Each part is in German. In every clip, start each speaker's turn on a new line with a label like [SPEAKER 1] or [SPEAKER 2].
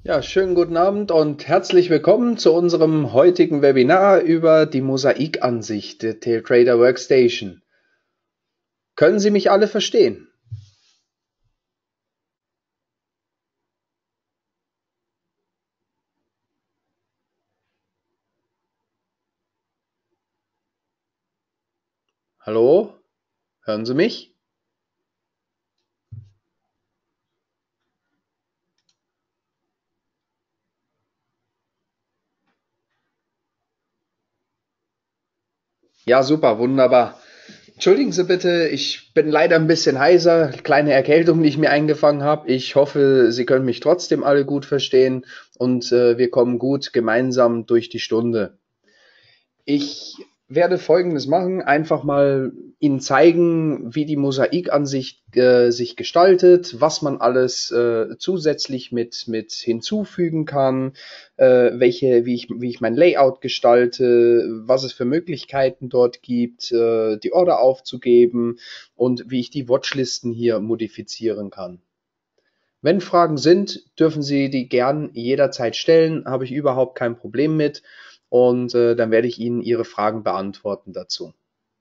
[SPEAKER 1] Ja, schönen guten Abend und herzlich willkommen zu unserem heutigen Webinar über die Mosaikansicht der Trader Workstation. Können Sie mich alle verstehen? Hallo? Hören Sie mich? Ja, super, wunderbar. Entschuldigen Sie bitte, ich bin leider ein bisschen heiser, kleine Erkältung, die ich mir eingefangen habe. Ich hoffe, Sie können mich trotzdem alle gut verstehen und wir kommen gut gemeinsam durch die Stunde. Ich werde Folgendes machen, einfach mal Ihnen zeigen, wie die Mosaikansicht sich gestaltet, was man alles zusätzlich mit hinzufügen kann, wie ich mein Layout gestalte, was es für Möglichkeiten dort gibt, die Order aufzugeben und wie ich die Watchlisten hier modifizieren kann. Wenn Fragen sind, dürfen Sie die gern jederzeit stellen, habe ich überhaupt kein Problem mit und dann werde ich Ihnen Ihre Fragen beantworten dazu.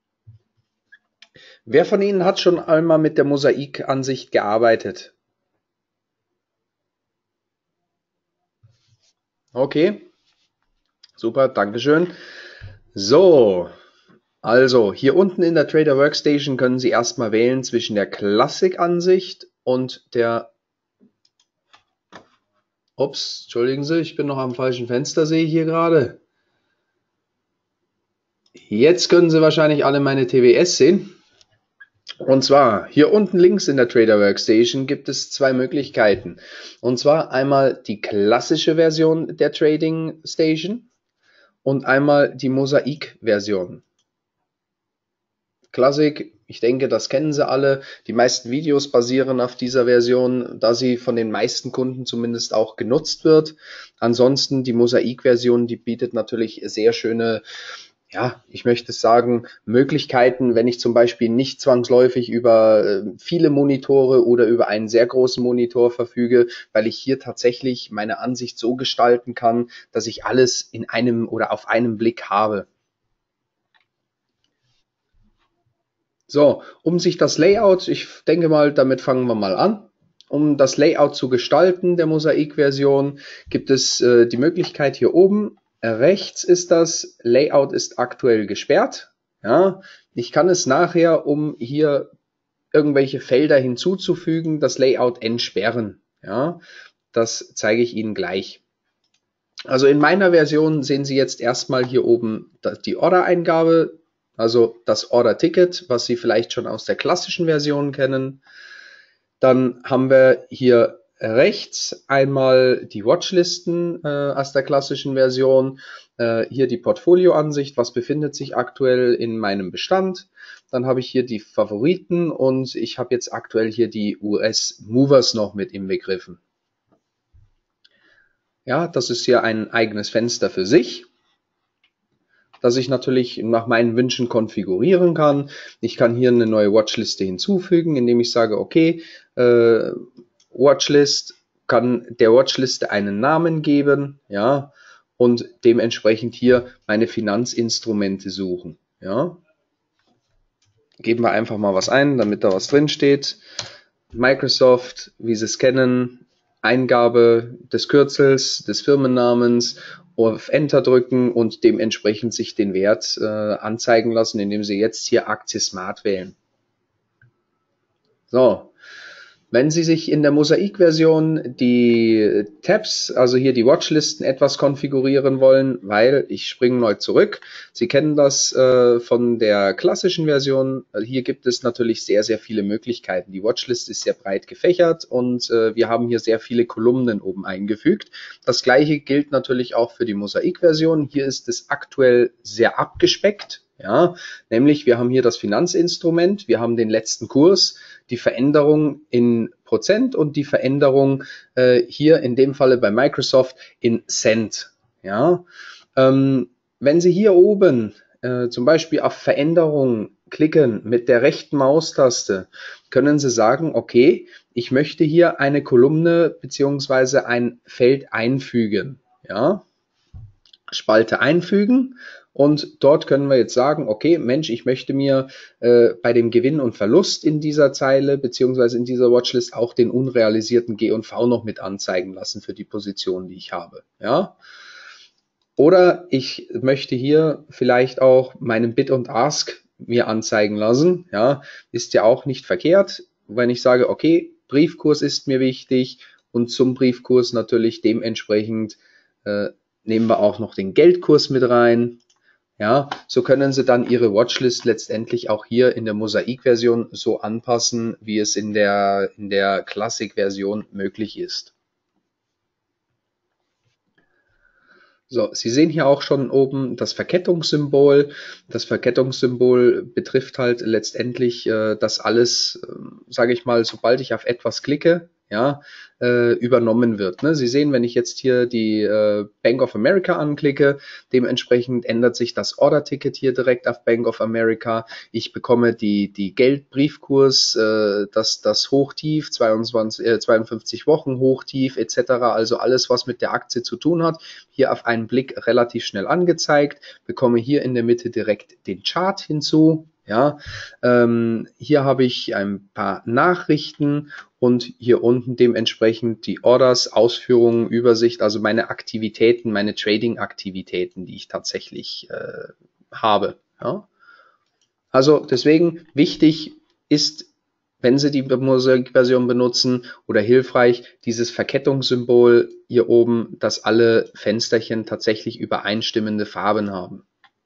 [SPEAKER 1] Wer von Ihnen hat schon einmal mit der Mosaikansicht gearbeitet? Okay, super, Dankeschön. So, also hier unten in der Trader Workstation können Sie erstmal wählen zwischen der Klassikansicht und der Ups, entschuldigen Sie, ich bin noch am falschen Fenster, sehe ich hier gerade. Jetzt können Sie wahrscheinlich alle meine TWS sehen. Und zwar hier unten links in der Trader Workstation gibt es zwei Möglichkeiten. Und zwar einmal die klassische Version der Trading Station und einmal die Mosaik-Version. Classic, ich denke, das kennen Sie alle. Die meisten Videos basieren auf dieser Version, da sie von den meisten Kunden zumindest auch genutzt wird. Ansonsten die Mosaik-Version, die bietet natürlich sehr schöne, ja, ich möchte sagen, Möglichkeiten, wenn ich zum Beispiel nicht zwangsläufig über viele Monitore oder über einen sehr großen Monitor verfüge, weil ich hier tatsächlich meine Ansicht so gestalten kann, dass ich alles in einem oder auf einen Blick habe. So, um sich das Layout, ich denke mal, damit fangen wir mal an. Um das Layout zu gestalten der Mosaik-Version, gibt es die Möglichkeit hier oben. Rechts ist das Layout ist aktuell gesperrt. Ja, ich kann es nachher, um hier irgendwelche Felder hinzuzufügen, das Layout entsperren. Ja, das zeige ich Ihnen gleich. Also in meiner Version sehen Sie jetzt erstmal hier oben die Order-Eingabe, also das Order-Ticket, was Sie vielleicht schon aus der klassischen Version kennen. Dann haben wir hier rechts einmal die Watchlisten aus der klassischen Version. Hier die Portfolioansicht, was befindet sich aktuell in meinem Bestand. Dann habe ich hier die Favoriten und ich habe jetzt aktuell hier die US-Movers noch mit inbegriffen. Ja, das ist hier ein eigenes Fenster für sich, das ich natürlich nach meinen Wünschen konfigurieren kann. Ich kann hier eine neue Watchliste hinzufügen, indem ich sage, okay, Watchlist, kann der Watchliste einen Namen geben, ja, und dementsprechend hier meine Finanzinstrumente suchen, ja. Geben wir einfach mal was ein, damit da was drin steht. Microsoft, wie Sie es kennen, Eingabe des Kürzels, des Firmennamens, auf Enter drücken und dementsprechend sich den Wert anzeigen lassen, indem Sie jetzt hier Aktie Smart wählen. So, wenn Sie sich in der Mosaik-Version die Tabs, also hier die Watchlisten etwas konfigurieren wollen, weil ich springe neu zurück. Sie kennen das von der klassischen Version. Hier gibt es natürlich sehr, sehr viele Möglichkeiten. Die Watchlist ist sehr breit gefächert und wir haben hier sehr viele Kolumnen oben eingefügt. Das gleiche gilt natürlich auch für die Mosaik-Version. Hier ist es aktuell sehr abgespeckt. Ja, nämlich wir haben hier das Finanzinstrument, wir haben den letzten Kurs, die Veränderung in Prozent und die Veränderung hier in dem Falle bei Microsoft in Cent. Ja, wenn Sie hier oben zum Beispiel auf Veränderung klicken mit der rechten Maustaste, können Sie sagen, okay, ich möchte hier eine Kolumne beziehungsweise ein Feld einfügen. Ja, Spalte einfügen und dort können wir jetzt sagen, okay, Mensch, ich möchte mir bei dem Gewinn und Verlust in dieser Zeile beziehungsweise in dieser Watchlist auch den unrealisierten G&V noch mit anzeigen lassen für die Position, die ich habe. Ja. Oder ich möchte hier vielleicht auch meinen Bid und Ask mir anzeigen lassen. Ja, ist ja auch nicht verkehrt, wenn ich sage, okay, Briefkurs ist mir wichtig und zum Briefkurs natürlich dementsprechend nehmen wir auch noch den Geldkurs mit rein. Ja, so können Sie dann Ihre Watchlist letztendlich auch hier in der Mosaik-Version so anpassen, wie es in der Classic-Version möglich ist. So, Sie sehen hier auch schon oben das Verkettungssymbol. Das Verkettungssymbol betrifft halt letztendlich, dass alles, sage ich mal, sobald ich auf etwas klicke, ja, übernommen wird. Ne? Sie sehen, wenn ich jetzt hier die Bank of America anklicke, dementsprechend ändert sich das Order-Ticket hier direkt auf Bank of America. Ich bekomme die Geldbriefkurs, das Hochtief, 52 Wochen Hochtief etc., also alles, was mit der Aktie zu tun hat, hier auf einen Blick relativ schnell angezeigt, bekomme hier in der Mitte direkt den Chart hinzu. Ja, hier habe ich ein paar Nachrichten und hier unten dementsprechend die Orders, Ausführungen, Übersicht, also meine Aktivitäten, meine Trading-Aktivitäten, die ich tatsächlich habe. Ja. Also deswegen wichtig ist, wenn Sie die Mosaik-Version benutzen oder hilfreich, dieses Verkettungssymbol hier oben, dass alle Fensterchen tatsächlich übereinstimmende Farben haben.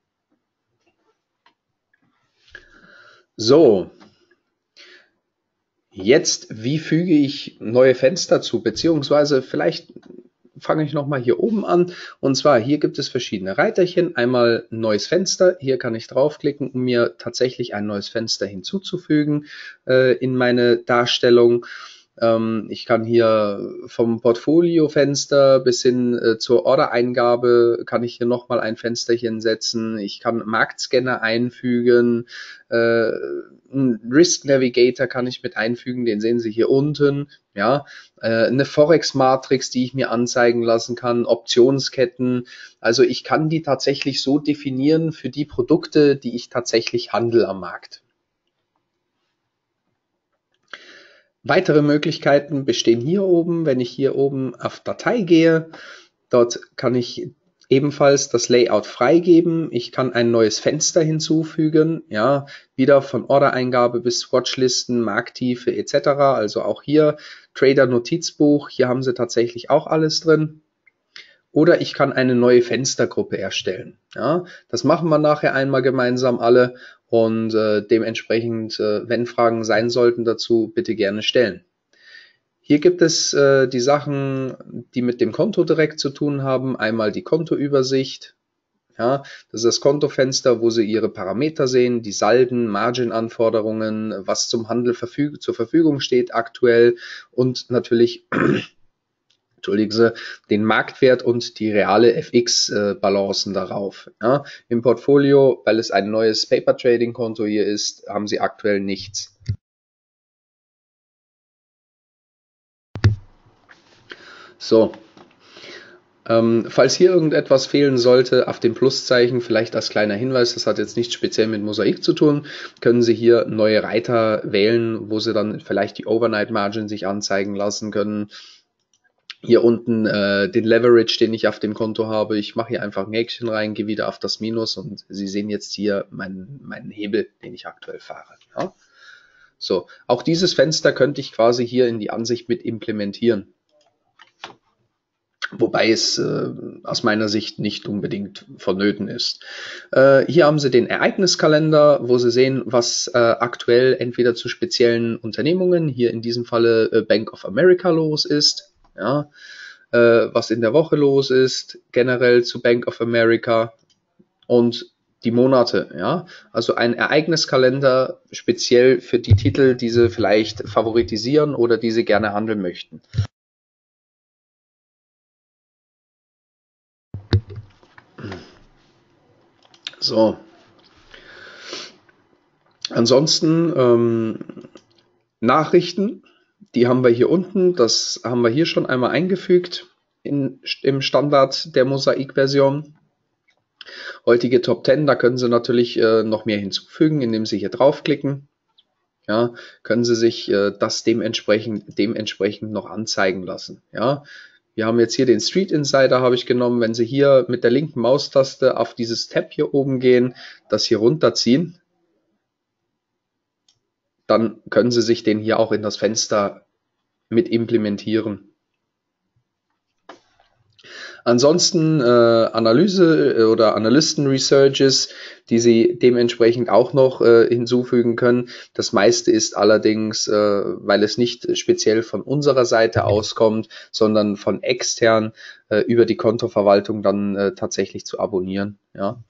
[SPEAKER 1] So, jetzt, wie füge ich neue Fenster zu, beziehungsweise vielleicht fange ich nochmal hier oben an. Und zwar, hier gibt es verschiedene Reiterchen. Einmal ein neues Fenster. Hier kann ich draufklicken, um mir tatsächlich ein neues Fenster hinzuzufügen in meine Darstellung. Ich kann hier vom Portfoliofenster bis hin zur Ordereingabe kann ich hier nochmal ein Fensterchen setzen. Ich kann Marktscanner einfügen. Ein Risk Navigator kann ich mit einfügen, den sehen Sie hier unten. Ja, eine Forex-Matrix, die ich mir anzeigen lassen kann, Optionsketten. Also ich kann die tatsächlich so definieren für die Produkte, die ich tatsächlich handle am Markt. Weitere Möglichkeiten bestehen hier oben, wenn ich hier oben auf Datei gehe. Dort kann ich ebenfalls das Layout freigeben. Ich kann ein neues Fenster hinzufügen, ja, wieder von Ordereingabe bis Watchlisten, Markttiefe etc. Also auch hier Trader Notizbuch, hier haben Sie tatsächlich auch alles drin. Oder ich kann eine neue Fenstergruppe erstellen. Ja, das machen wir nachher einmal gemeinsam alle und dementsprechend, wenn Fragen sein sollten dazu, bitte gerne stellen. Hier gibt es die Sachen, die mit dem Konto direkt zu tun haben. Einmal die Kontoübersicht. Ja, das ist das Kontofenster, wo Sie Ihre Parameter sehen, die Salden, Margin-Anforderungen, was zum Handel zur Verfügung steht aktuell und natürlich entschuldigen Sie, den Marktwert und die reale FX-Balancen darauf. Ja, im Portfolio, weil es ein neues Paper-Trading-Konto hier ist, haben Sie aktuell nichts. So, falls hier irgendetwas fehlen sollte, auf dem Pluszeichen, vielleicht als kleiner Hinweis, das hat jetzt nichts speziell mit Mosaik zu tun, können Sie hier neue Reiter wählen, wo Sie dann vielleicht die Overnight Margin sich anzeigen lassen können. Hier unten den Leverage, den ich auf dem Konto habe. Ich mache hier einfach ein Häkchen rein, gehe wieder auf das Minus und Sie sehen jetzt hier meinen Hebel, den ich aktuell fahre. Ja? So, auch dieses Fenster könnte ich quasi hier in die Ansicht mit implementieren. Wobei es aus meiner Sicht nicht unbedingt vonnöten ist. Hier haben Sie den Ereigniskalender, wo Sie sehen, was aktuell entweder zu speziellen Unternehmungen, hier in diesem Falle Bank of America los ist, ja, was in der Woche los ist, generell zu Bank of America und die Monate, ja, also ein Ereigniskalender speziell für die Titel, die Sie vielleicht favoritisieren oder die Sie gerne handeln möchten. So, Ansonsten Nachrichten, die haben wir hier unten, das haben wir hier schon einmal eingefügt im Standard der Mosaik-Version. Heutige Top 10, da können Sie natürlich noch mehr hinzufügen, indem Sie hier draufklicken. Ja, können Sie sich das dementsprechend noch anzeigen lassen. Ja, wir haben jetzt hier den Street Insider, habe ich genommen. Wenn Sie hier mit der linken Maustaste auf dieses Tab hier oben gehen, das hier runterziehen, dann können Sie sich den hier auch in das Fenster mit implementieren. Ansonsten Analyse oder Analysten-Researches, die Sie dementsprechend auch noch hinzufügen können. Das meiste ist allerdings, weil es nicht speziell von unserer Seite auskommt, sondern von extern über die Kontoverwaltung dann tatsächlich zu abonnieren. Ja.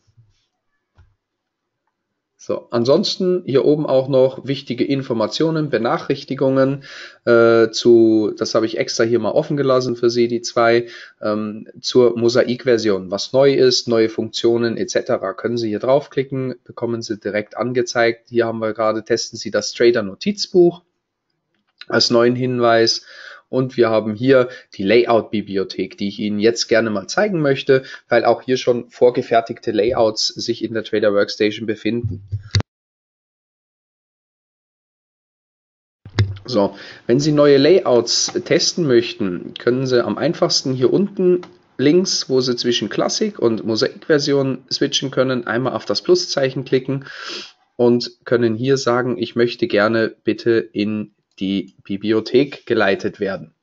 [SPEAKER 1] So, ansonsten hier oben auch noch wichtige Informationen, Benachrichtigungen das habe ich extra hier mal offen gelassen für Sie, die zwei, zur Mosaik-Version. Was neu ist, neue Funktionen etc. können Sie hier draufklicken, bekommen Sie direkt angezeigt. Hier haben wir gerade, testen Sie das Trader-Notizbuch als neuen Hinweis. Und wir haben hier die Layout-Bibliothek, die ich Ihnen jetzt gerne mal zeigen möchte, weil auch hier schon vorgefertigte Layouts sich in der Trader Workstation befinden. So, wenn Sie neue Layouts testen möchten, können Sie am einfachsten hier unten links, wo Sie zwischen Classic und Mosaik-Version switchen können, einmal auf das Pluszeichen klicken und können hier sagen, ich möchte gerne bitte in die Bibliothek geleitet werden.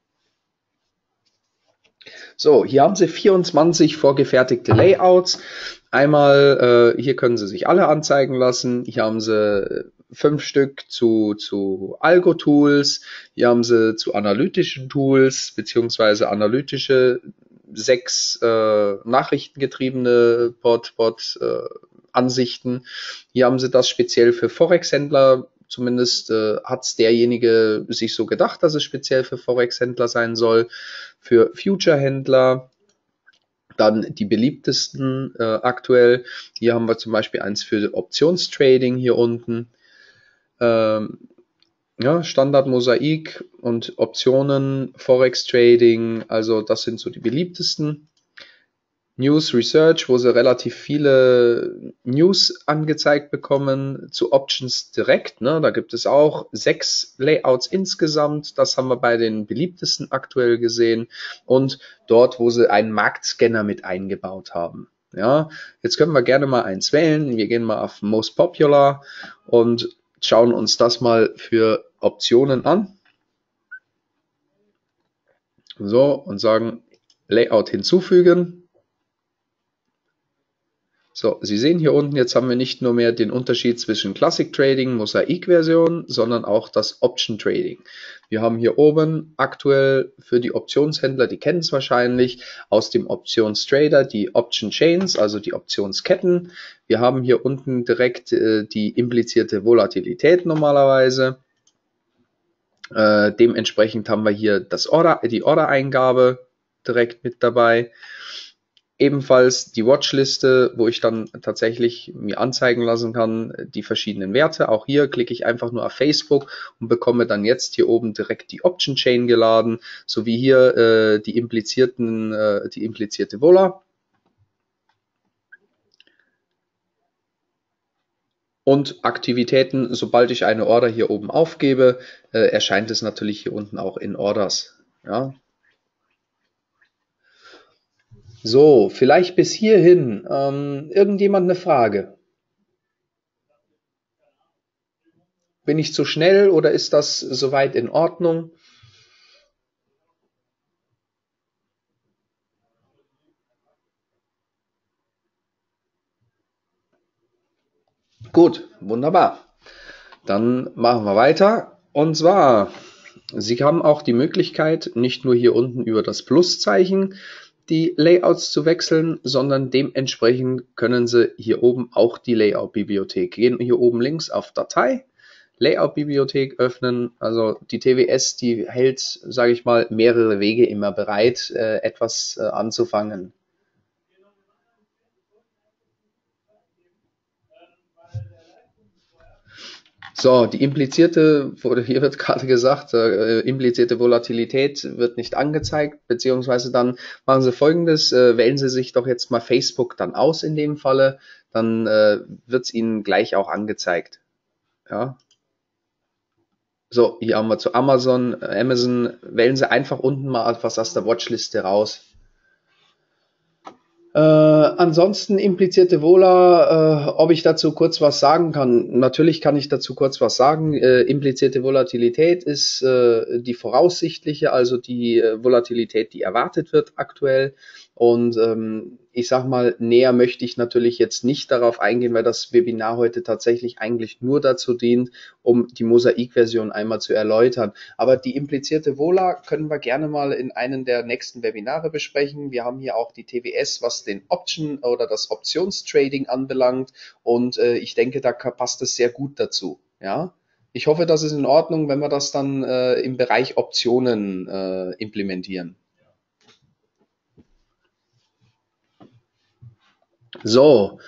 [SPEAKER 1] So, hier haben Sie 24 vorgefertigte Layouts. Einmal, hier können Sie sich alle anzeigen lassen. Hier haben Sie 5 Stück zu Algo-Tools. Hier haben Sie zu analytischen Tools, beziehungsweise analytische 6 nachrichtengetriebene Ansichten. Hier haben Sie das speziell für Forex-Händler. Zumindest hat es derjenige sich so gedacht, dass es speziell für Forex-Händler sein soll. Für Future-Händler dann die beliebtesten aktuell. Hier haben wir zum Beispiel eins für Optionstrading hier unten. Ja, Standard Mosaik und Optionen, Forex Trading, also das sind so die beliebtesten. News Research, wo Sie relativ viele News angezeigt bekommen zu Options direkt. Ne? Da gibt es auch 6 Layouts insgesamt. Das haben wir bei den beliebtesten aktuell gesehen. Und dort, wo Sie einen Marktscanner mit eingebaut haben. Ja, jetzt können wir gerne mal eins wählen. Wir gehen mal auf Most Popular und schauen uns das mal für Optionen an. So, und sagen Layout hinzufügen. So, Sie sehen hier unten, jetzt haben wir nicht nur mehr den Unterschied zwischen Classic Trading, Mosaik-Version, sondern auch das Option Trading. Wir haben hier oben aktuell für die Optionshändler, die kennen es wahrscheinlich, aus dem Optionstrader die Option Chains, also die Optionsketten. Wir haben hier unten direkt die implizierte Volatilität normalerweise. Dementsprechend haben wir hier die Order-Eingabe direkt mit dabei. Ebenfalls die Watchliste, wo ich dann tatsächlich mir anzeigen lassen kann, die verschiedenen Werte. Auch hier klicke ich einfach nur auf Facebook und bekomme dann jetzt hier oben direkt die Option Chain geladen, sowie hier die implizierte Vola. Und Aktivitäten, sobald ich eine Order hier oben aufgebe, erscheint es natürlich hier unten auch in Orders. Ja. So, vielleicht bis hierhin. Irgendjemand eine Frage? Bin ich zu schnell oder ist das soweit in Ordnung? Gut, wunderbar. Dann machen wir weiter. Und zwar, Sie haben auch die Möglichkeit, nicht nur hier unten über das Pluszeichen die Layouts zu wechseln, sondern dementsprechend können Sie hier oben auch die Layout-Bibliothek. Gehen hier oben links auf Datei, Layout-Bibliothek öffnen. Also die TWS, die hält, sage ich mal, mehrere Wege immer bereit, etwas anzufangen. So, die implizierte, oder hier wird gerade gesagt, implizierte Volatilität wird nicht angezeigt, beziehungsweise dann machen Sie Folgendes, wählen Sie sich doch jetzt mal Facebook dann aus in dem Falle, dann wird es Ihnen gleich auch angezeigt. Ja. So, hier haben wir zu Amazon, wählen Sie einfach unten mal etwas aus der Watchliste raus. Ansonsten implizierte Vola, ob ich dazu kurz was sagen kann. Natürlich kann ich dazu kurz was sagen. Implizierte Volatilität ist die voraussichtliche, also die Volatilität, die erwartet wird aktuell. Und ich sag mal, näher möchte ich natürlich jetzt nicht darauf eingehen, weil das Webinar heute tatsächlich eigentlich nur dazu dient, um die Mosaik-Version einmal zu erläutern. Aber die implizierte Vola können wir gerne mal in einem der nächsten Webinare besprechen. Wir haben hier auch die TWS, was den Option oder das Optionstrading anbelangt. Und ich denke, da passt es sehr gut dazu. Ja. Ich hoffe, das ist in Ordnung, wenn wir das dann im Bereich Optionen implementieren. So,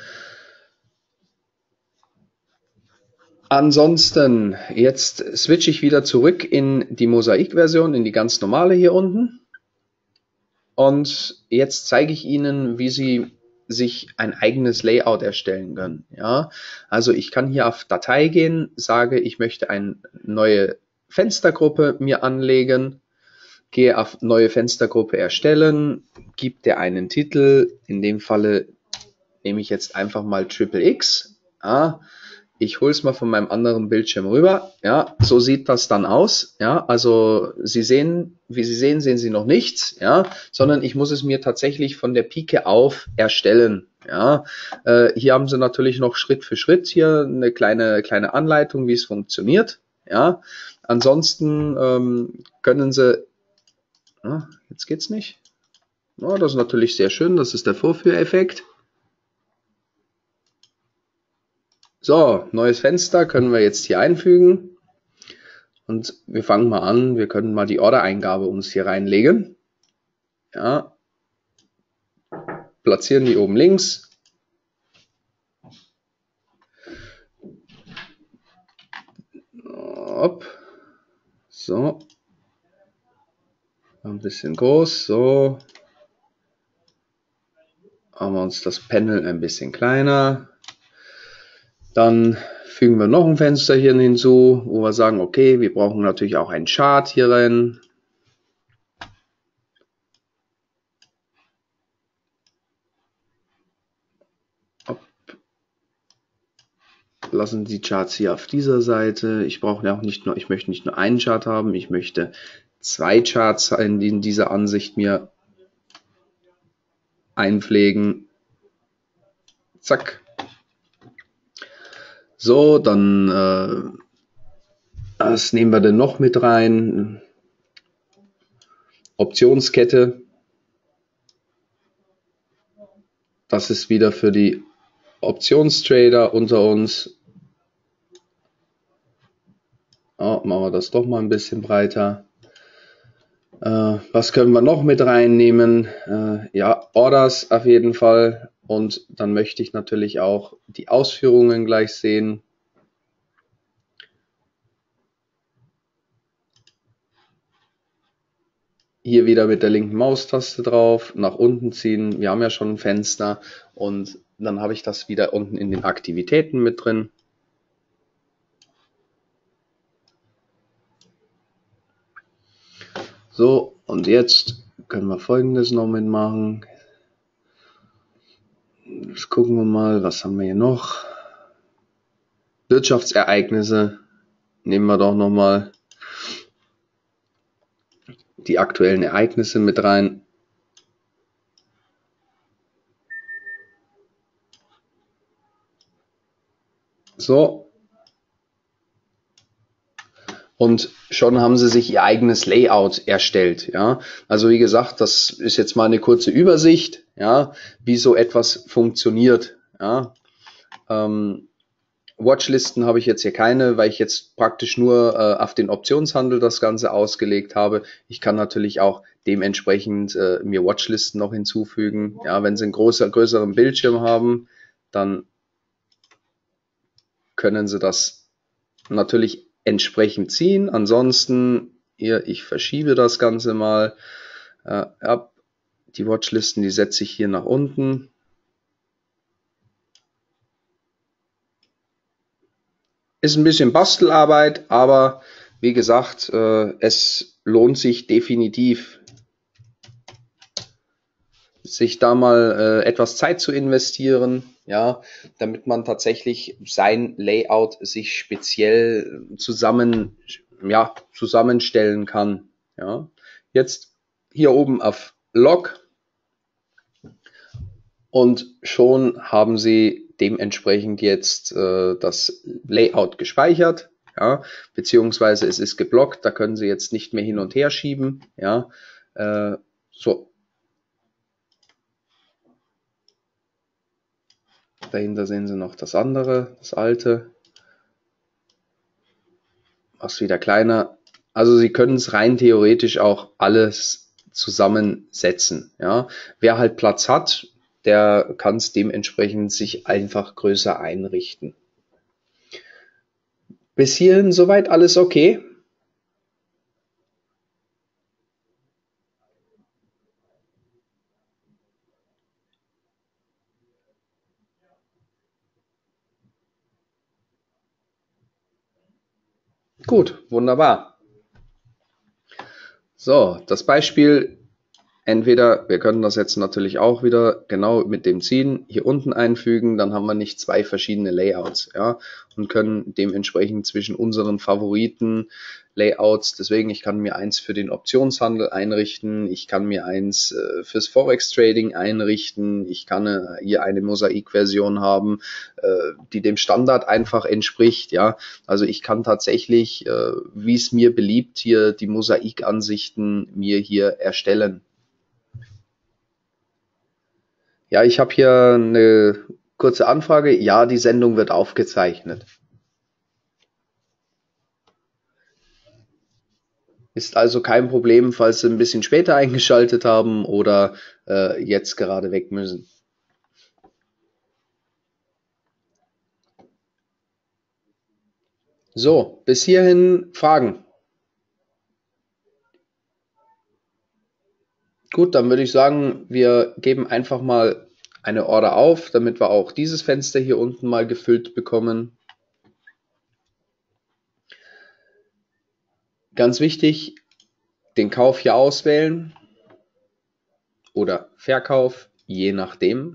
[SPEAKER 1] ansonsten, jetzt switche ich wieder zurück in die Mosaik-Version, in die ganz normale hier unten. Und jetzt zeige ich Ihnen, wie Sie sich ein eigenes Layout erstellen können. Ja, also ich kann hier auf Datei gehen, sage, ich möchte eine neue Fenstergruppe mir anlegen, gehe auf neue Fenstergruppe erstellen, gebe der einen Titel, in dem Falle nehme ich jetzt einfach mal XXX. Ja, ich hole es mal von meinem anderen Bildschirm rüber. Ja, so sieht das dann aus. Ja, also Sie sehen, wie Sie sehen, sehen Sie noch nichts. Ja, sondern ich muss es mir tatsächlich von der Pike auf erstellen. Ja, hier haben Sie natürlich noch Schritt für Schritt hier eine kleine Anleitung, wie es funktioniert. Ja, ansonsten können Sie, jetzt geht's nicht. Ja, das ist natürlich sehr schön. Das ist der Vorführeffekt. So, neues Fenster können wir jetzt hier einfügen. Und wir fangen mal an. Wir können mal die Ordereingabe uns hier reinlegen. Ja. Platzieren die oben links. Hopp. So. Ein bisschen groß. So. Machen wir uns das Panel ein bisschen kleiner. Dann fügen wir noch ein Fenster hier hinzu, wo wir sagen, okay, wir brauchen natürlich auch einen Chart hier rein. Lassen die Charts hier auf dieser Seite. Ich brauche ja auch nicht nur, ich möchte nicht nur einen Chart haben, ich möchte zwei Charts in dieser Ansicht mir einpflegen. Zack. So, dann was nehmen wir denn noch mit rein? Optionskette. Das ist wieder für die Optionstrader unter uns. Oh, machen wir das doch mal ein bisschen breiter. Was können wir noch mit reinnehmen? Ja, Orders auf jeden Fall. Und dann möchte ich natürlich auch die Ausführungen gleich sehen. Hier wieder mit der linken Maustaste drauf, nach unten ziehen. Wir haben ja schon ein Fenster und dann habe ich das wieder unten in den Aktivitäten mit drin. So, und jetzt können wir Folgendes noch mitmachen. Jetzt gucken wir mal, was haben wir hier noch? Wirtschaftsereignisse. Nehmen wir doch nochmal die aktuellen Ereignisse mit rein. So. Und schon haben sie sich ihr eigenes Layout erstellt. Ja, also wie gesagt, das ist jetzt mal eine kurze Übersicht, ja, wie so etwas funktioniert. Ja, Watchlisten habe ich jetzt hier keine, weil ich jetzt praktisch nur auf den Optionshandel das Ganze ausgelegt habe. Ich kann natürlich auch dementsprechend mir Watchlisten noch hinzufügen. Ja, wenn Sie einen größeren Bildschirm haben, dann können Sie das natürlich entsprechend ziehen. Ansonsten hier, ich verschiebe das Ganze mal ab. Die Watchlisten, die setze ich hier nach unten. Ist ein bisschen Bastelarbeit, aber wie gesagt, es lohnt sich definitiv, sich da mal etwas Zeit zu investieren, ja, damit man tatsächlich sein Layout sich speziell zusammenstellen kann. Ja. Jetzt hier oben auf Log und schon haben Sie dementsprechend jetzt das Layout gespeichert, ja, beziehungsweise es ist geblockt, da können Sie jetzt nicht mehr hin und her schieben, ja, so. Dahinter sehen Sie noch das andere, das alte, was wieder kleiner. Also Sie können es rein theoretisch auch alles zusammensetzen, ja. Wer halt Platz hat, der kann es dementsprechend sich einfach größer einrichten. Bis hierhin soweit alles okay? Gut, wunderbar. So, das Beispiel, entweder wir können das jetzt natürlich auch wieder genau mit dem Ziehen hier unten einfügen, dann haben wir nicht zwei verschiedene Layouts, ja, und können dementsprechend zwischen unseren Favoriten Layouts, deswegen ich kann mir eins für den Optionshandel einrichten, ich kann mir eins fürs Forex Trading einrichten, ich kann hier eine Mosaikversion haben, die dem Standard einfach entspricht, ja, also ich kann tatsächlich, wie es mir beliebt, hier die Mosaikansichten mir hier erstellen. Ja, ich habe hier eine kurze Anfrage. Ja, die Sendung wird aufgezeichnet. Ist also kein Problem, falls Sie ein bisschen später eingeschaltet haben oder jetzt gerade weg müssen. So, bis hierhin Fragen. Gut, dann würde ich sagen, wir geben einfach mal eine Order auf, damit wir auch dieses Fenster hier unten mal gefüllt bekommen. Ganz wichtig, den Kauf hier auswählen oder Verkauf, je nachdem.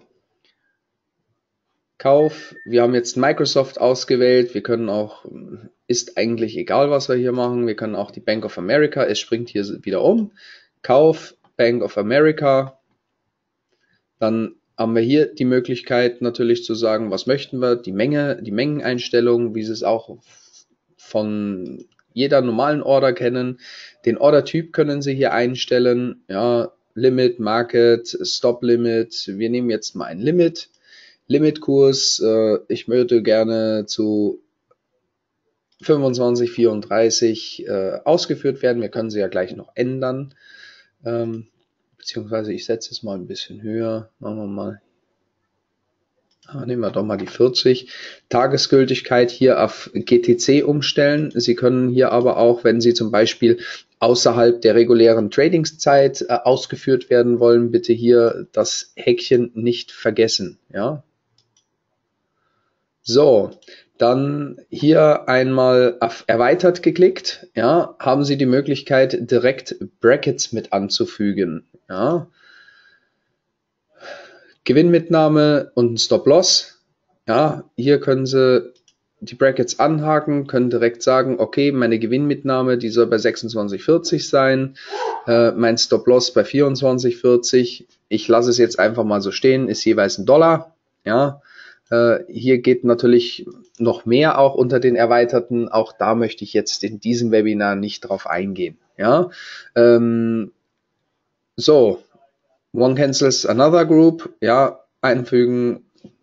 [SPEAKER 1] Kauf, wir haben jetzt Microsoft ausgewählt, wir können auch, ist eigentlich egal, was wir hier machen, wir können auch die Bank of America, es springt hier wieder um, Kauf, Bank of America, dann haben wir hier die Möglichkeit natürlich zu sagen, was möchten wir, die Menge, die Mengeneinstellung, wie Sie es auch von jeder normalen Order kennen, den Ordertyp können Sie hier einstellen, ja, Limit, Market, Stop Limit, wir nehmen jetzt mal ein Limit, Limitkurs, ich möchte gerne zu 25,34 ausgeführt werden. Wir können sie ja gleich noch ändern. Beziehungsweise ich setze es mal ein bisschen höher. Machen wir mal. Nehmen wir doch mal die 40. Tagesgültigkeit hier auf GTC umstellen. Sie können hier aber auch, wenn Sie zum Beispiel außerhalb der regulären Tradingszeit ausgeführt werden wollen, bitte hier das Häkchen nicht vergessen. Ja. So, dann hier einmal auf Erweitert geklickt, ja, haben Sie die Möglichkeit, direkt Brackets mit anzufügen. Ja. Gewinnmitnahme und Stop-Loss. Ja, hier können Sie die Brackets anhaken, können direkt sagen, okay, meine Gewinnmitnahme, die soll bei 26,40 sein, mein Stop-Loss bei 24,40. Ich lasse es jetzt einfach mal so stehen, ist jeweils $1. Ja. Hier geht natürlich noch mehr auch unter den Erweiterten. Auch da möchte ich jetzt in diesem Webinar nicht drauf eingehen. Ja, so, one cancels another group. Ja, einfügen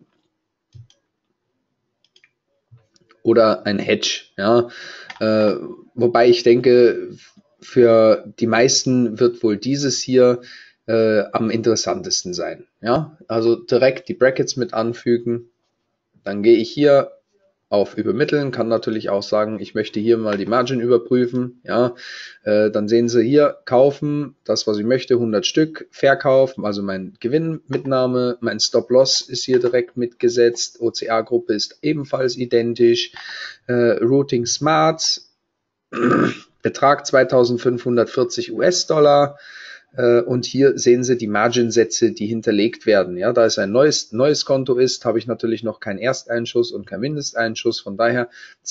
[SPEAKER 1] oder ein Hedge. Ja, wobei ich denke, für die meisten wird wohl dieses hier am interessantesten sein. Ja, also direkt die Brackets mit anfügen. Dann gehe ich hier auf Übermitteln, kann natürlich auch sagen, ich möchte hier mal die Margin überprüfen. Ja, dann sehen Sie hier, kaufen, das was ich möchte, 100 Stück, Verkauf, also mein Gewinnmitnahme, mein Stop-Loss ist hier direkt mitgesetzt, OCA-Gruppe ist ebenfalls identisch, Routing Smart, Betrag 2540 US-Dollar. Und hier sehen Sie die Margin-Sätze, die hinterlegt werden. Ja, da es ein neues Konto ist, habe ich natürlich noch keinen Ersteinschuss und keinen Mindesteinschuss. Von daher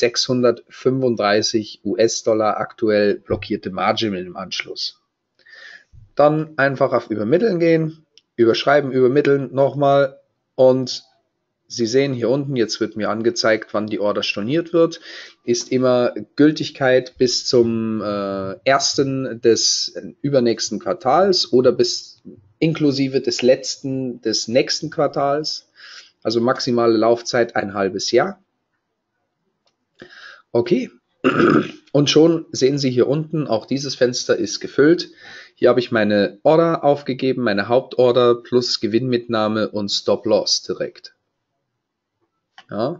[SPEAKER 1] 635 US-Dollar aktuell blockierte Margin im Anschluss. Dann einfach auf Übermitteln gehen, überschreiben, übermitteln nochmal und Sie sehen hier unten, jetzt wird mir angezeigt, wann die Order storniert wird, ist immer Gültigkeit bis zum 1. des übernächsten Quartals oder bis inklusive des letzten des nächsten Quartals, also maximale Laufzeit ein halbes Jahr. Okay, und schon sehen Sie hier unten, auch dieses Fenster ist gefüllt. Hier habe ich meine Order aufgegeben, meine Hauptorder plus Gewinnmitnahme und Stop-Loss direkt. Ja.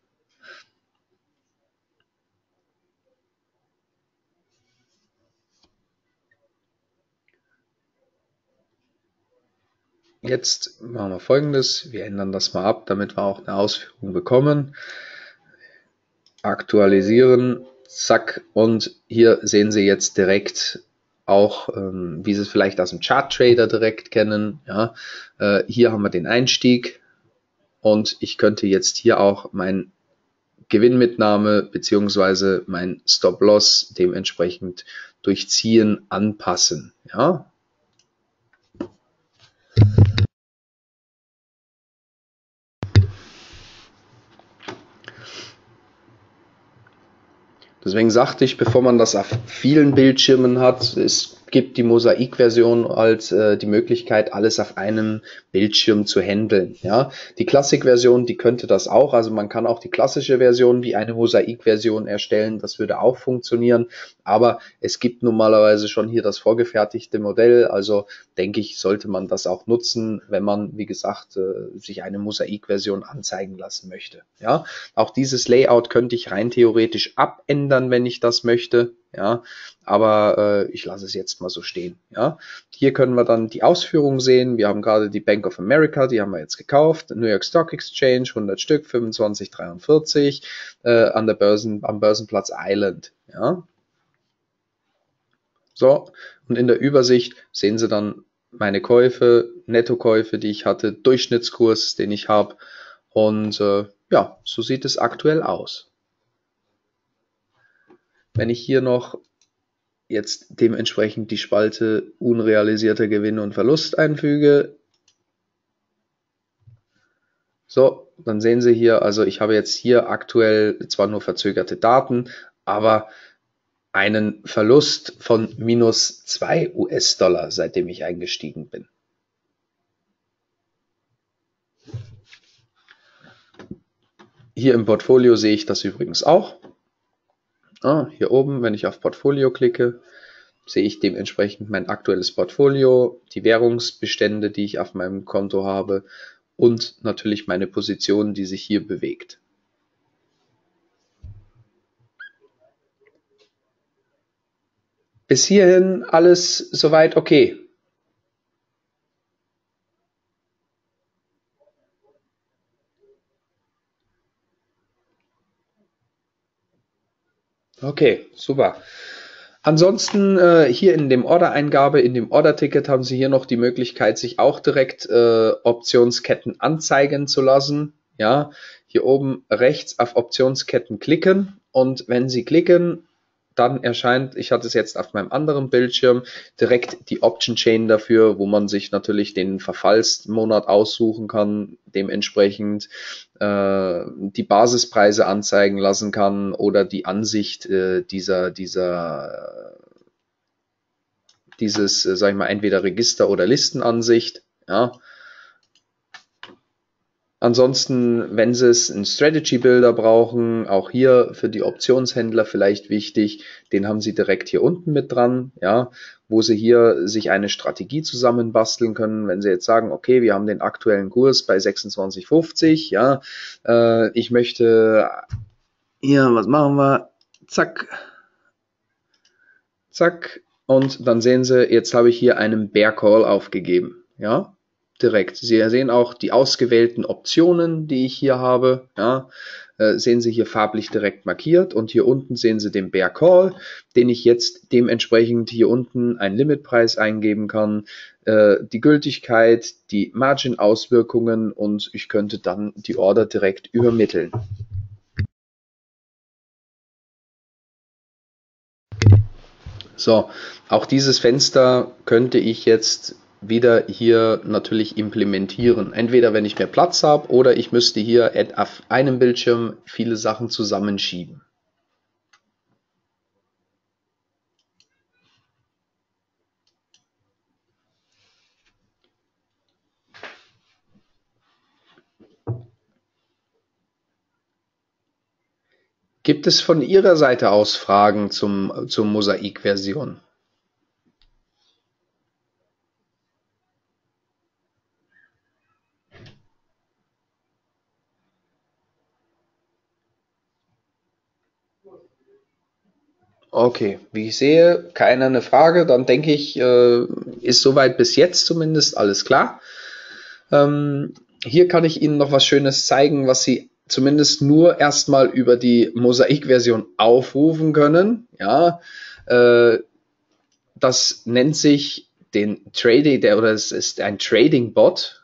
[SPEAKER 1] Jetzt machen wir Folgendes, wir ändern das mal ab, damit wir auch eine Ausführung bekommen. Aktualisieren, zack, und hier sehen Sie jetzt direkt auch, wie Sie es vielleicht aus dem Chart Trader direkt kennen. Ja, hier haben wir den Einstieg und ich könnte jetzt hier auch mein Gewinnmitnahme bzw. mein Stop-Loss dementsprechend durch Ziehen anpassen. Ja. Deswegen sagte ich, bevor man das auf vielen Bildschirmen hat, es gibt die Mosaik-Version als die Möglichkeit, alles auf einem Bildschirm zu handeln. Ja, die Classic-Version, die könnte das auch. Also man kann auch die klassische Version wie eine Mosaik-Version erstellen. Das würde auch funktionieren. Aber es gibt normalerweise schon hier das vorgefertigte Modell. Also denke ich, sollte man das auch nutzen, wenn man, wie gesagt, sich eine Mosaik-Version anzeigen lassen möchte. Ja, auch dieses Layout könnte ich rein theoretisch abändern, wenn ich das möchte. Ja, aber ich lasse es jetzt mal so stehen. Ja, hier können wir dann die Ausführungen sehen. Wir haben gerade die Bank of America, die haben wir jetzt gekauft. New York Stock Exchange, 100 Stück, 25,43 an der am Börsenplatz Island. Ja, so, und in der Übersicht sehen Sie dann meine Käufe, Nettokäufe, die ich hatte, Durchschnittskurs, den ich habe. Und ja, so sieht es aktuell aus. Wenn ich hier noch jetzt dementsprechend die Spalte unrealisierter Gewinn und Verlust einfüge, so, dann sehen Sie hier, also ich habe jetzt hier aktuell zwar nur verzögerte Daten, aber einen Verlust von minus 2 US-Dollar, seitdem ich eingestiegen bin. Hier im Portfolio sehe ich das übrigens auch. Hier oben, wenn ich auf Portfolio klicke, sehe ich dementsprechend mein aktuelles Portfolio, die Währungsbestände, die ich auf meinem Konto habe und natürlich meine Position, die sich hier bewegt. Bis hierhin alles soweit okay. Okay, super. Ansonsten hier in dem Order-Eingabe, in dem Order-Ticket haben Sie hier noch die Möglichkeit, sich auch direkt Optionsketten anzeigen zu lassen. Ja, hier oben rechts auf Optionsketten klicken und wenn Sie klicken, dann erscheint, ich hatte es jetzt auf meinem anderen Bildschirm, direkt die Option Chain dafür, wo man sich natürlich den Verfallsmonat aussuchen kann, dementsprechend die Basispreise anzeigen lassen kann oder die Ansicht sag ich mal, entweder Register- oder Listenansicht. Ja. Ansonsten, wenn Sie es einen Strategy Builder brauchen, auch hier für die Optionshändler vielleicht wichtig, den haben Sie direkt hier unten mit dran, ja, wo Sie hier sich eine Strategie zusammenbasteln können. Wenn Sie jetzt sagen, okay, wir haben den aktuellen Kurs bei 26,50, ja, ich möchte hier, was machen wir? Zack, zack, und dann sehen Sie, jetzt habe ich hier einen Bear Call aufgegeben, ja, direkt. Sie sehen auch die ausgewählten Optionen, die ich hier habe, ja, sehen Sie hier farblich direkt markiert, und hier unten sehen Sie den Bear Call, den ich jetzt dementsprechend hier unten einen Limitpreis eingeben kann, die Gültigkeit, die Margin-Auswirkungen, und ich könnte dann die Order direkt übermitteln. So, auch dieses Fenster könnte ich jetzt wieder hier natürlich implementieren. Entweder wenn ich mehr Platz habe, oder ich müsste hier auf einem Bildschirm viele Sachen zusammenschieben. Gibt es von Ihrer Seite aus Fragen zur Mosaik-Version? Okay, wie ich sehe, keiner eine Frage, dann denke ich, ist soweit bis jetzt zumindest alles klar. Hier kann ich Ihnen noch was Schönes zeigen, was Sie zumindest nur erstmal über die Mosaik-Version aufrufen können. Ja, das nennt sich den Trading, oder es ist ein Trading Bot.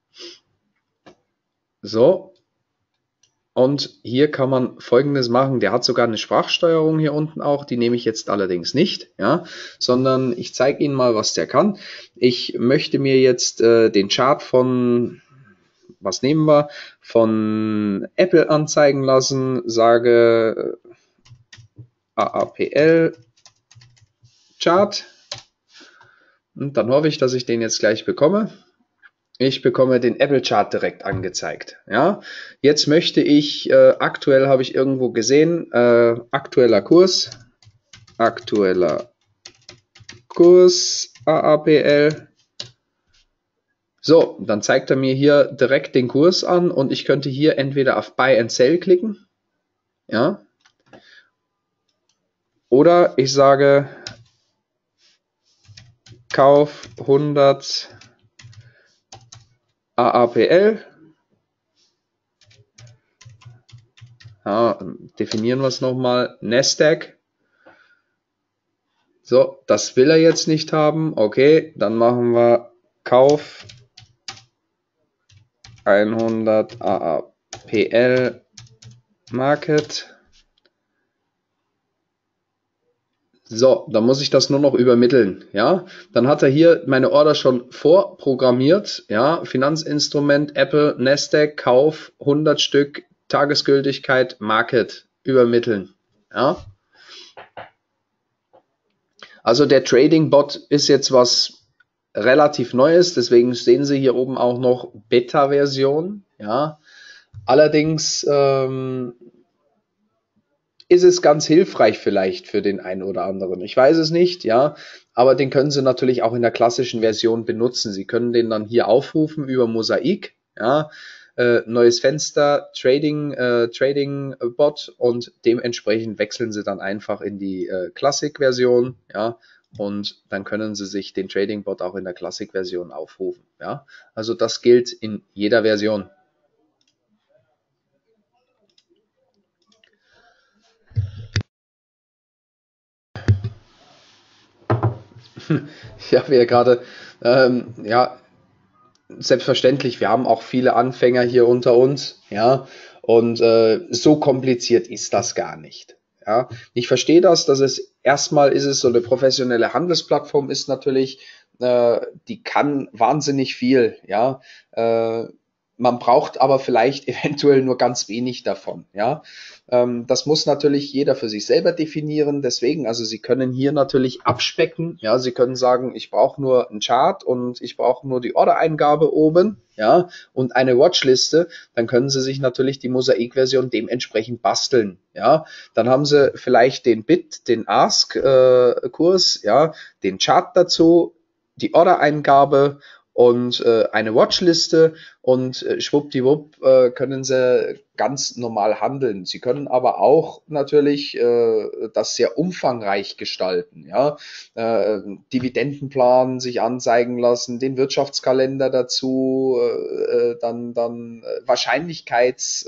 [SPEAKER 1] So. Und hier kann man Folgendes machen. Der hat sogar eine Sprachsteuerung hier unten auch. Die nehme ich jetzt allerdings nicht, ja, sondern ich zeige Ihnen mal, was der kann. Ich möchte mir jetzt den Chart von, was nehmen wir, von Apple anzeigen lassen. Sage AAPL Chart. Und dann hoffe ich, dass ich den jetzt gleich bekomme. Ich bekomme den Apple Chart direkt angezeigt. Ja, jetzt möchte ich, aktuell habe ich irgendwo gesehen, aktueller Kurs AAPL. So, dann zeigt er mir hier direkt den Kurs an, und ich könnte hier entweder auf Buy and Sell klicken, ja, oder ich sage Kauf 100 AAPL. Ja, definieren wir es nochmal, Nasdaq. So, das will er jetzt nicht haben. Okay, dann machen wir Kauf 100 AAPL Market. So, dann muss ich das nur noch übermitteln. Ja, dann hat er hier meine Order schon vorprogrammiert. Ja, Finanzinstrument, Apple, Nasdaq, Kauf 100 Stück, Tagesgültigkeit, Market, übermitteln. Ja. Also der Trading Bot ist jetzt was relativ Neues, deswegen sehen Sie hier oben auch noch Beta-Version. Ja. Allerdings ist es ganz hilfreich vielleicht für den einen oder anderen. Ich weiß es nicht, ja, aber den können Sie natürlich auch in der klassischen Version benutzen. Sie können den dann hier aufrufen über Mosaik, ja, neues Fenster, Trading Bot, und dementsprechend wechseln Sie dann einfach in die Classic-Version, ja, und dann können Sie sich den Trading Bot auch in der Classic-Version aufrufen, ja. Also das gilt in jeder Version. Ich habe ja gerade, ja, selbstverständlich, wir haben auch viele Anfänger hier unter uns, ja, und so kompliziert ist das gar nicht. Ja, ich verstehe das, dass es erstmal ist es so eine professionelle Handelsplattform ist natürlich, die kann wahnsinnig viel, ja. man braucht aber vielleicht eventuell nur ganz wenig davon. Ja, das muss natürlich jeder für sich selber definieren. Deswegen, also Sie können hier natürlich abspecken. Ja, Sie können sagen, ich brauche nur einen Chart und ich brauche nur die Ordereingabe oben. Ja, und eine Watchliste. Dann können Sie sich natürlich die Mosaik-Version dementsprechend basteln. Ja, dann haben Sie vielleicht den Bid, den Ask-Kurs, ja, den Chart dazu, die Ordereingabe und eine Watchliste und schwuppdiwupp können Sie ganz normal handeln. Sie können aber auch natürlich das sehr umfangreich gestalten, ja, Dividendenplan sich anzeigen lassen, den Wirtschaftskalender dazu, dann Wahrscheinlichkeits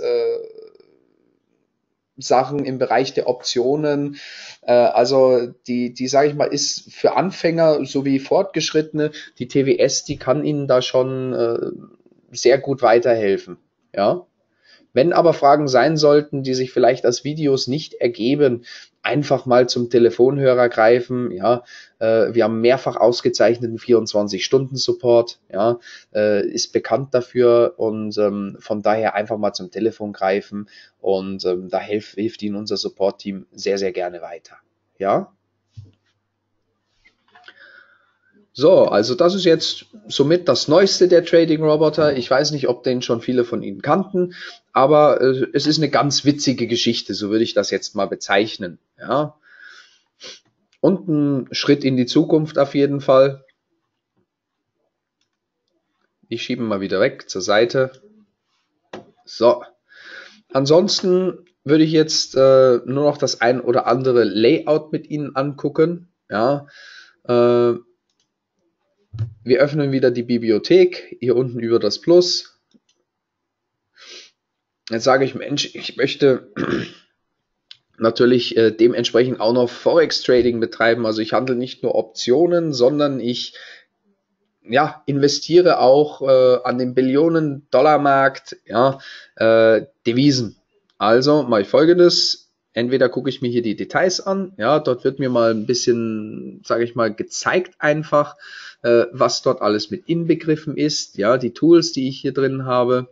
[SPEAKER 1] Sachen im Bereich der Optionen. Also die sage ich mal, ist für Anfänger sowie Fortgeschrittene, die TWS, die kann Ihnen da schon sehr gut weiterhelfen. Ja. Wenn aber Fragen sein sollten, die sich vielleicht als Videos nicht ergeben, einfach mal zum Telefonhörer greifen. Ja, wir haben mehrfach ausgezeichneten 24-Stunden-Support. Ja, ist bekannt dafür und von daher einfach mal zum Telefon greifen und da hilft Ihnen unser Support-Team sehr, sehr gerne weiter. Ja. So, also das ist jetzt somit das Neueste der Trading Roboter. Ich weiß nicht, ob den schon viele von Ihnen kannten, aber es ist eine ganz witzige Geschichte, so würde ich das jetzt mal bezeichnen. Ja. Und ein Schritt in die Zukunft auf jeden Fall. Ich schiebe ihn mal wieder weg zur Seite. So. Ansonsten würde ich jetzt nur noch das ein oder andere Layout mit Ihnen angucken. Ja. Wir öffnen wieder die Bibliothek, hier unten über das Plus. Jetzt sage ich, Mensch, ich möchte natürlich dementsprechend auch noch Forex-Trading betreiben. Also ich handle nicht nur Optionen, sondern ich investiere auch an den Billionen-Dollar-Markt, ja, Devisen. Also mache ich Folgendes. Entweder gucke ich mir hier die Details an, ja, dort wird mir mal ein bisschen, sage ich mal, gezeigt einfach, was dort alles mit inbegriffen ist, ja, die Tools, die ich hier drin habe.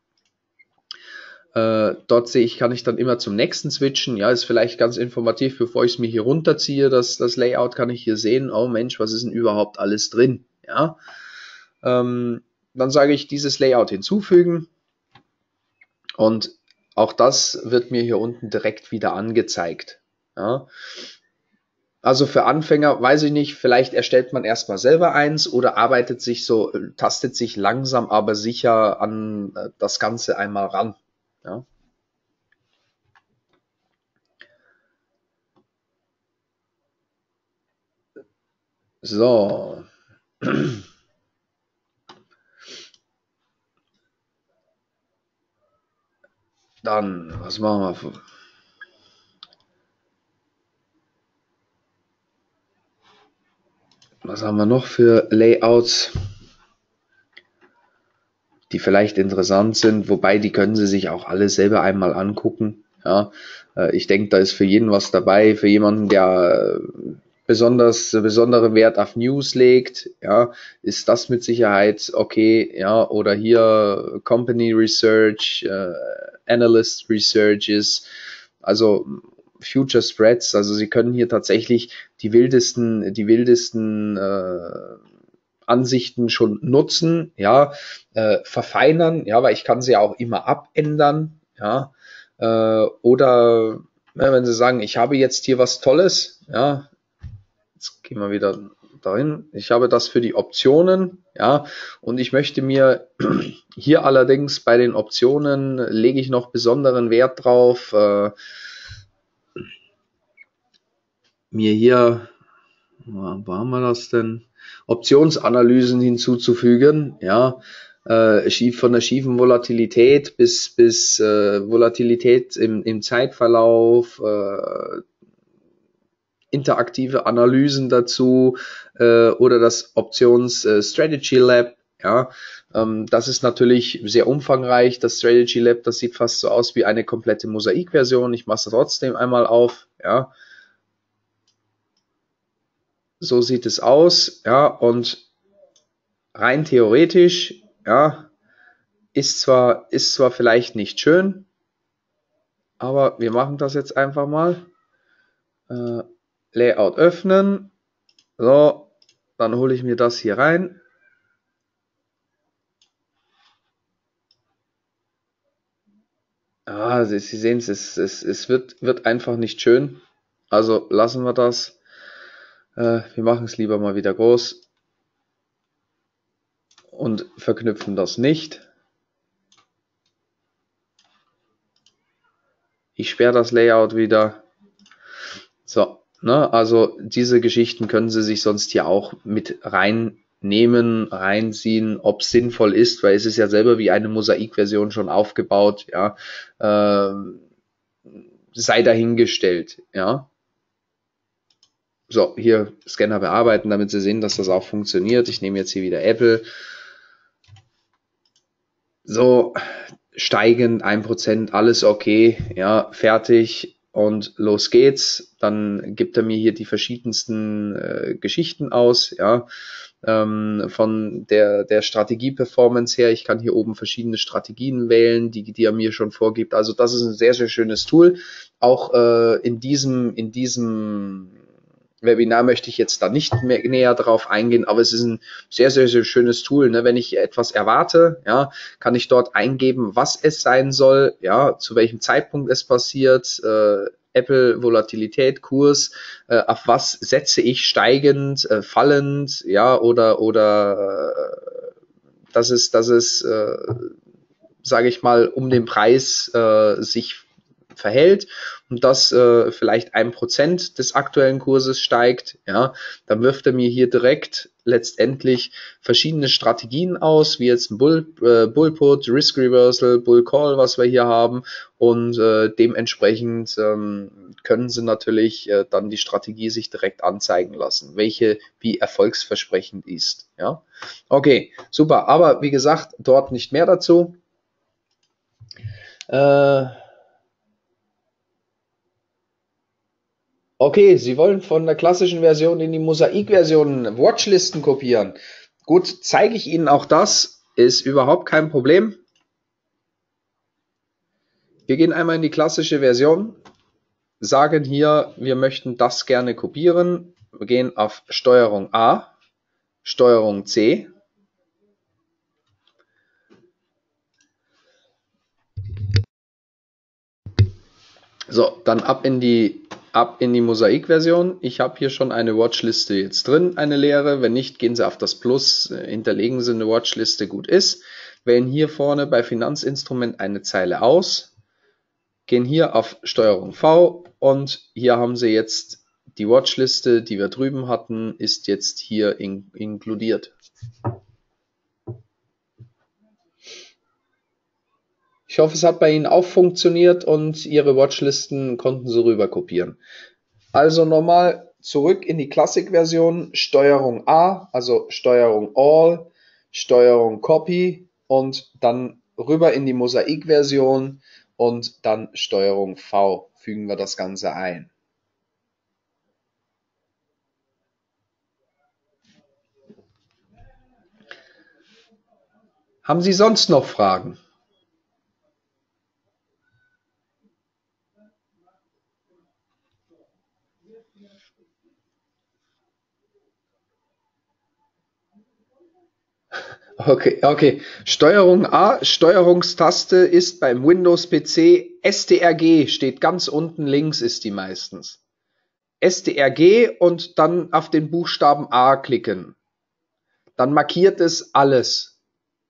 [SPEAKER 1] Dort sehe ich, kann ich dann immer zum nächsten switchen. Ja, ist vielleicht ganz informativ, bevor ich es mir hier runterziehe, das Layout kann ich hier sehen. Oh Mensch, was ist denn überhaupt alles drin? Ja, dann sage ich dieses Layout hinzufügen und auch das wird mir hier unten direkt wieder angezeigt. Ja. Also für Anfänger, weiß ich nicht, vielleicht erstellt man erstmal selber eins oder tastet sich langsam aber sicher an das Ganze einmal ran. Ja. So. Dann, was machen wir? Was haben wir noch für Layouts, die vielleicht interessant sind, wobei die können Sie sich auch alle selber einmal angucken. Ja, ich denke, da ist für jeden was dabei, für jemanden, der besonderen Wert auf News legt, ja, ist das mit Sicherheit okay, ja, oder hier Company Research, Analyst Researches, also Future Spreads, also Sie können hier tatsächlich die wildesten Ansichten schon nutzen, ja, verfeinern, ja, weil ich kann sie auch immer abändern, ja, oder wenn Sie sagen, ich habe jetzt hier was Tolles, ja, jetzt gehen wir wieder dahin, ich habe das für die Optionen, ja, und ich möchte mir hier allerdings bei den Optionen lege ich noch besonderen Wert drauf, mir hier, wo haben wir das denn? Optionsanalysen hinzuzufügen, ja, von der schiefen Volatilität bis Volatilität im Zeitverlauf, interaktive Analysen dazu oder das Options Strategy Lab, ja, das ist natürlich sehr umfangreich. Das Strategy Lab, das sieht fast so aus wie eine komplette Mosaik-Version. Ich mache es trotzdem einmal auf, ja. So sieht es aus, ja, und rein theoretisch, ja, ist zwar vielleicht nicht schön, aber wir machen das jetzt einfach mal. Layout öffnen. So, dann hole ich mir das hier rein. Sie sehen es wird einfach nicht schön. Also lassen wir das. Wir machen es lieber mal wieder groß und verknüpfen das nicht. Ich sperre das Layout wieder. So, ne, also diese Geschichten können Sie sich sonst hier auch mit reinnehmen, reinziehen, ob es sinnvoll ist, weil es ist ja selber wie eine Mosaikversion schon aufgebaut, ja, sei dahingestellt, ja. So, hier Scanner bearbeiten, damit Sie sehen, dass das auch funktioniert. Ich nehme jetzt hier wieder Apple. So, steigend, 1%, alles okay, ja, fertig und los geht's. Dann gibt er mir hier die verschiedensten Geschichten aus, ja, von der Strategie-Performance her. Ich kann hier oben verschiedene Strategien wählen, die er mir schon vorgibt. Also das ist ein sehr, sehr schönes Tool. Auch in diesem Webinar möchte ich jetzt da nicht mehr näher drauf eingehen, aber es ist ein sehr, sehr, sehr schönes Tool. Ne? Wenn ich etwas erwarte, ja, kann ich dort eingeben, was es sein soll, ja, zu welchem Zeitpunkt es passiert, Apple, Volatilität, Kurs, auf was setze ich steigend, fallend, ja, oder dass es sage ich mal, um den Preis sich verhält und das vielleicht 1% des aktuellen Kurses steigt, ja, dann wirft er mir hier direkt letztendlich verschiedene Strategien aus, wie jetzt ein Bull Put, Risk Reversal, Bull Call, was wir hier haben und dementsprechend können Sie natürlich dann die Strategie sich direkt anzeigen lassen, welche wie erfolgsversprechend ist, ja. Okay, super, aber wie gesagt, dort nicht mehr dazu. Okay, Sie wollen von der klassischen Version in die Mosaik-Version Watchlisten kopieren. Gut, zeige ich Ihnen auch das. Ist überhaupt kein Problem. Wir gehen einmal in die klassische Version, sagen hier, wir möchten das gerne kopieren. Wir gehen auf Steuerung A, Steuerung C. So, dann ab in die Mosaik-Version. Ich habe hier schon eine Watchliste jetzt drin, eine leere. Wenn nicht, gehen Sie auf das Plus, hinterlegen Sie eine Watchliste, gut ist. Wählen hier vorne bei Finanzinstrument eine Zeile aus, gehen hier auf Steuerung V und hier haben Sie jetzt die Watchliste, die wir drüben hatten, ist jetzt hier inkludiert. Ich hoffe, es hat bei Ihnen auch funktioniert und Ihre Watchlisten konnten Sie rüber kopieren. Also nochmal zurück in die Classic-Version, Steuerung A, also Steuerung All, Steuerung Copy und dann rüber in die Mosaik-Version und dann Steuerung V fügen wir das Ganze ein. Haben Sie sonst noch Fragen? Okay. Steuerung A, Steuerungstaste ist beim Windows-PC STRG, steht ganz unten links, ist die meistens. STRG und dann auf den Buchstaben A klicken. Dann markiert es alles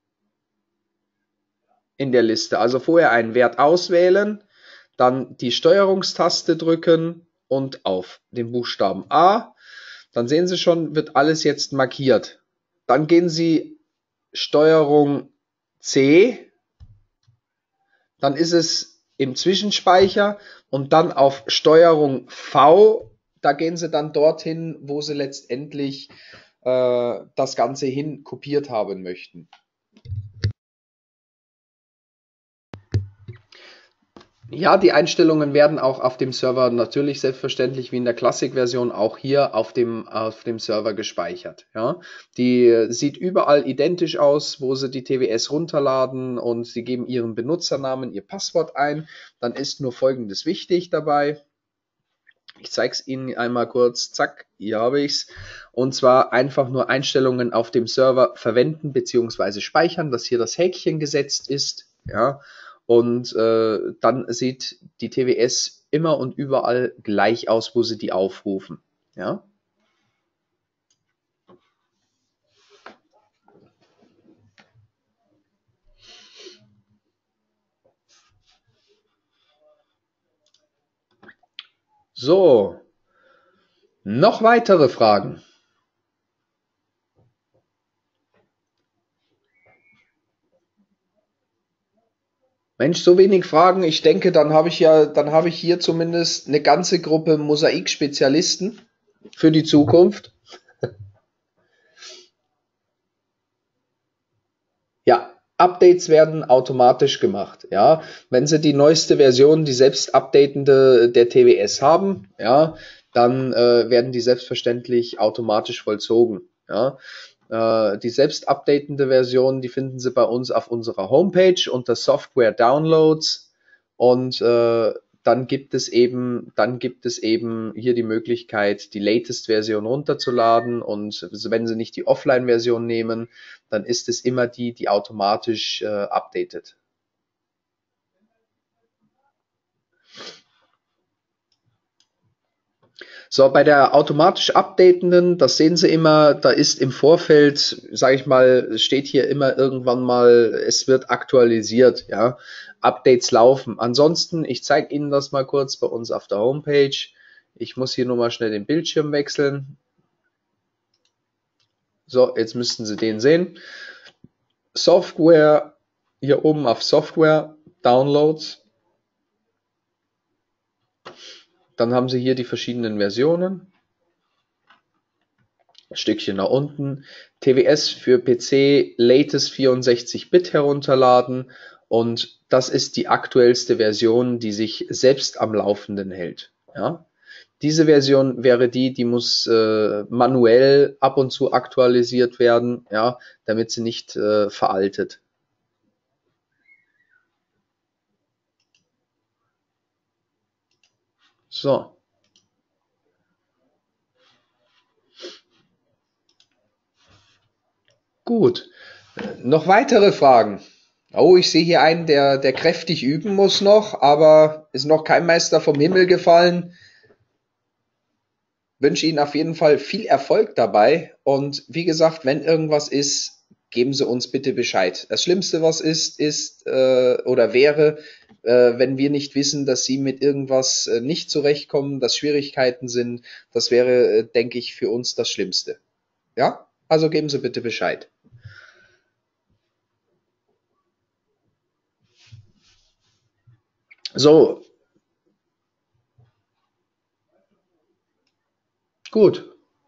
[SPEAKER 1] in der Liste. Also vorher einen Wert auswählen, dann die Steuerungstaste drücken und auf den Buchstaben A. Dann sehen Sie schon, wird alles jetzt markiert. Dann gehen Sie Steuerung C, dann ist es im Zwischenspeicher und dann auf Steuerung V, da gehen Sie dann dorthin, wo Sie letztendlich das Ganze hin kopiert haben möchten. Ja, die Einstellungen werden auch auf dem Server natürlich selbstverständlich wie in der Classic-Version auch hier auf dem Server gespeichert. Ja, die sieht überall identisch aus, wo Sie die TWS runterladen und Sie geben Ihren Benutzernamen, Ihr Passwort ein. Dann ist nur Folgendes wichtig dabei. Ich zeige es Ihnen einmal kurz. Zack, hier habe ich es. Und zwar einfach nur Einstellungen auf dem Server verwenden bzw. speichern, dass hier das Häkchen gesetzt ist. Ja, und dann sieht die TWS immer und überall gleich aus, wo Sie die aufrufen. Ja. So, noch weitere Fragen? Mensch, so wenig Fragen. Ich denke, dann habe ich hier zumindest eine ganze Gruppe Mosaik-Spezialisten für die Zukunft. Ja, Updates werden automatisch gemacht. Ja, wenn Sie die neueste Version, die selbst updatende der TWS haben, ja, dann werden die selbstverständlich automatisch vollzogen. Ja, die selbst updatende Version, die finden Sie bei uns auf unserer Homepage unter Software Downloads und dann gibt es eben hier die Möglichkeit, die Latest-Version runterzuladen und wenn Sie nicht die Offline-Version nehmen, dann ist es immer die, die automatisch updatet. So, bei der automatisch updatenden, das sehen Sie immer, da ist im Vorfeld, sage ich mal, steht hier immer irgendwann mal, es wird aktualisiert, ja. Updates laufen. Ansonsten, ich zeige Ihnen das mal kurz bei uns auf der Homepage. Ich muss hier nur mal schnell den Bildschirm wechseln. So, jetzt müssten Sie den sehen. Software, hier oben auf Software, Downloads. Dann haben Sie hier die verschiedenen Versionen. Ein Stückchen nach unten. TWS für PC Latest 64-Bit herunterladen. Und das ist die aktuellste Version, die sich selbst am Laufenden hält. Ja? Diese Version wäre die, die muss manuell ab und zu aktualisiert werden, ja, damit sie nicht veraltet. So, gut. Noch weitere Fragen? Oh, ich sehe hier einen, der kräftig üben muss noch, aber ist noch kein Meister vom Himmel gefallen. Wünsche Ihnen auf jeden Fall viel Erfolg dabei. Und wie gesagt, wenn irgendwas ist, geben Sie uns bitte Bescheid. Das Schlimmste, was ist oder wäre, wenn wir nicht wissen, dass Sie mit irgendwas nicht zurechtkommen, dass Schwierigkeiten sind. Das wäre, denke ich, für uns das Schlimmste. Ja? Also geben Sie bitte Bescheid. So, gut.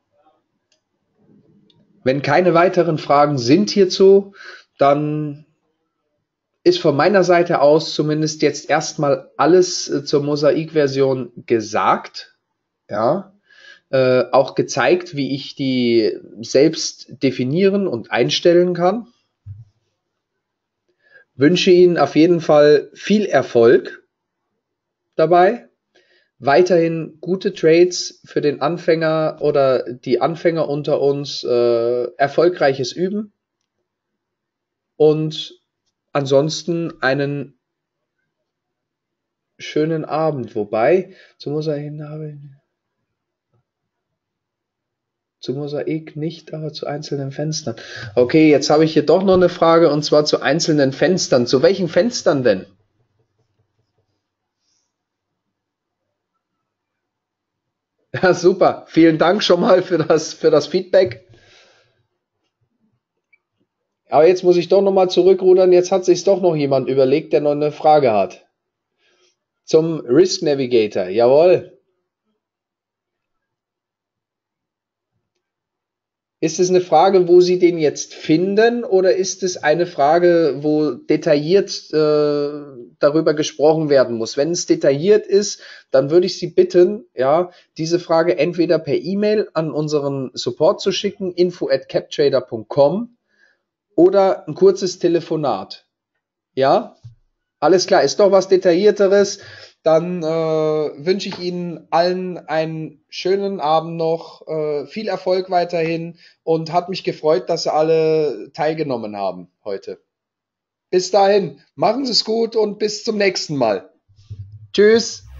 [SPEAKER 1] Wenn keine weiteren Fragen sind hierzu, dann ist von meiner Seite aus zumindest jetzt erstmal alles zur Mosaik-Version gesagt. Ja, auch gezeigt, wie ich die selbst definieren und einstellen kann. Wünsche Ihnen auf jeden Fall viel Erfolg dabei. Weiterhin gute Trades für den Anfänger oder die Anfänger unter uns, erfolgreiches Üben und ansonsten einen schönen Abend. Wobei, zu Mosaik nicht, aber zu einzelnen Fenstern. Okay, jetzt habe ich hier doch noch eine Frage und zwar zu einzelnen Fenstern. Zu welchen Fenstern denn? Ja, super. Vielen Dank schon mal für das Feedback. Aber jetzt muss ich doch noch mal zurückrudern. Jetzt hat sich doch noch jemand überlegt, der noch eine Frage hat. Zum Risk Navigator. Jawohl. Ist es eine Frage, wo Sie den jetzt finden, oder ist es eine Frage, wo detailliert darüber gesprochen werden muss. Wenn es detailliert ist, dann würde ich Sie bitten, ja, diese Frage entweder per E-Mail an unseren Support zu schicken, info@captrader.com, oder ein kurzes Telefonat. Ja, alles klar, ist doch was Detaillierteres. Dann wünsche ich Ihnen allen einen schönen Abend noch, viel Erfolg weiterhin und hat mich gefreut, dass Sie alle teilgenommen haben heute. Bis dahin, machen Sie es gut und bis zum nächsten Mal. Tschüss.